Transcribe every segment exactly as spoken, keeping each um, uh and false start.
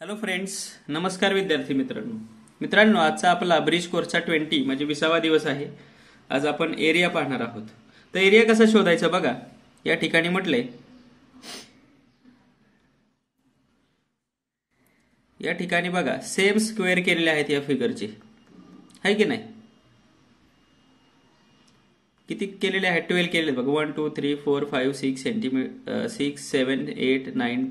Hello friends, नमस्कार विद्यार्थी मित्रांनो. मित्रांनो आजचा आपला ब्रिज कोर्सचा ट्वेंटी म्हणजे विसावा दिवस आहे. आज आपण एरिया पाहणार आहोत. तर एरिया कसा शोधायचा बघा. या ठिकाणी म्हटलंय, या ठिकाणी बघा सेम स्क्वेअर केलेले आहेत या फिगरचे, आहे की नाही? किती केलेले आहेत? ट्वेल्व केलेले बघा. One two three four five six centimetre six seven eight nine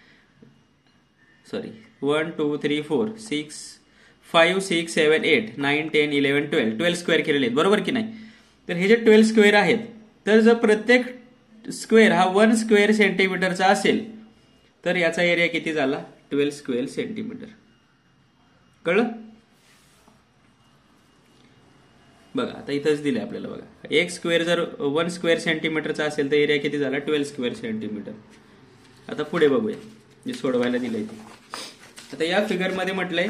sorry one two three four six five six seven eight nine ten eleven twelve twelve square केलेले आहेत, बरोबर की नाही? तर हे जे ट्वेल्व स्क्वेअर आहेत, तर जर प्रत्येक स्क्वेअर हा वन स्क्वेअर सेंटीमीटरचा असेल तर याचा एरिया किती झाला? Twelve square centimetre. कळलं? बघा आता इथंच दिले आपल्याला बघा. एक स्क्वेअर जर वन स्क्वेअर सेंटीमीटरचा असेल तर एरिया किती झाला? Twelve square centimetre. आता पुढे बघूया जे सोडवायला दिलंय ते. आता या फिगर मध्ये म्हटलंय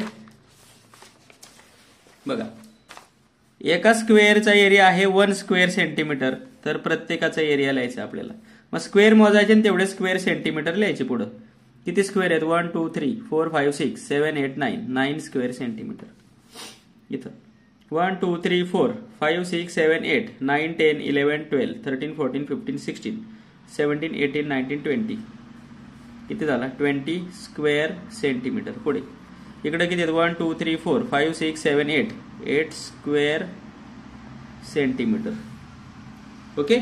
बघा, एका स्क्वेअरचा एरिया आहे वन स्क्वेअर सेंटीमीटर, तर प्रत्येकाचा एरिया लिहायचा आपल्याला. मग स्क्वेअर मोजायचे आणि तेवढे स्क्वेअर सेंटीमीटर लिहायचे पुढं. किती स्क्वेअर आहेत? One two three four five six seven eight nine nine square centimetre. इथं one two three four five six seven eight nine ten eleven twelve thirteen fourteen fifteen sixteen seventeen eighteen nineteen twenty किती झाला? Twenty square centimetre. पुढे इकडे किती आहेत? One two three four five six seven eight eight square centimetre. Okay.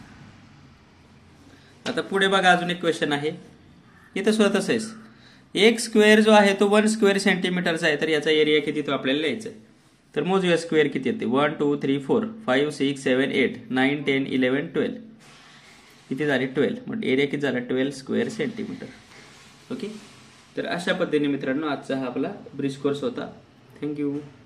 आता पुढे बघा अजून एक क्वेश्चन आहे. इथं सुद्धा तसंच, एक स्क्वेअर जो आहे तो वन स्क्वेअर सेंटीमीटरचा आहे, तर याचा एरिया किती तो आपल्याला लिहायचा आहे. तर मोजूया स्क्वेअर किती येते. One two three four five six seven eight nine ten eleven twelve किती झाले? ट्वेल्व. मग एरिया किती झाला? Twelve square centimetre. ओके. तर अशा पद्धतीने मित्रांनो आजचा हा आपला ब्रिज कोर्स होता. थँक्यू.